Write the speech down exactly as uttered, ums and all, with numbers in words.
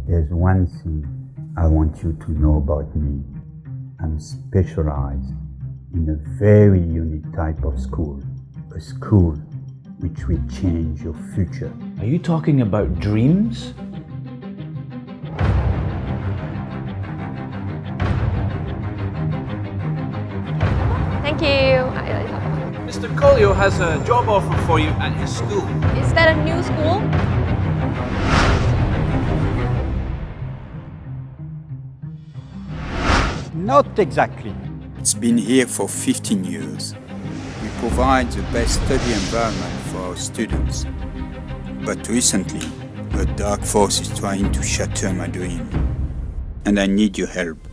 There's one thing I want you to know about me. I'm specialized in a very unique type of school, a school which will change your future. Are you talking about dreams? Thank you. Mister Colliot has a job offer for you at his school. Is that a new school? Not exactly. It's been here for fifteen years. We provide the best study environment for our students. But recently, a dark force is trying to shatter my dream. And I need your help.